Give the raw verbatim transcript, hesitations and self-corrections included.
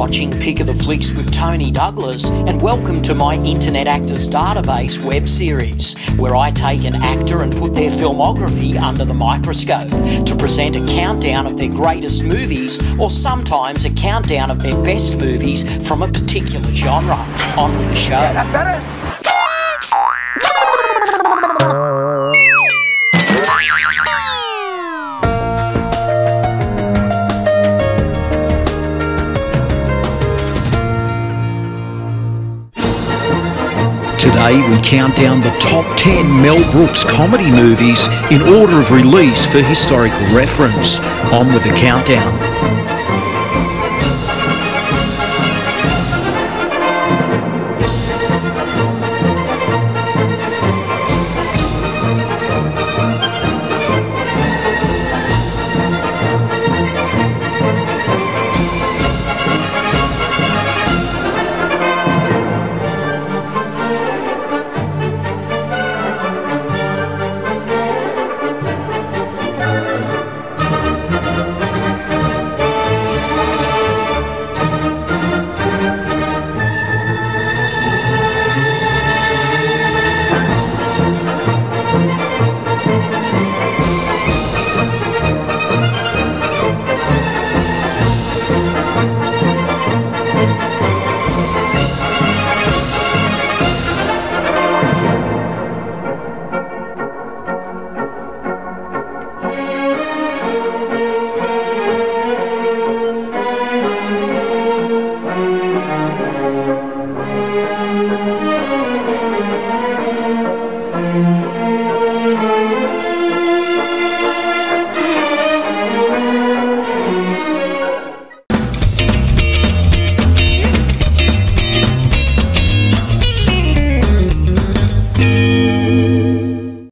watching Pick of the Flicks with Tony Douglas, and welcome to my Internet Actors Database web series, where I take an actor and put their filmography under the microscope to present a countdown of their greatest movies, or sometimes a countdown of their best movies from a particular genre. On with the show. Yeah, that's better. Today we count down the top ten Mel Brooks comedy movies in order of release for historical reference. On with the countdown.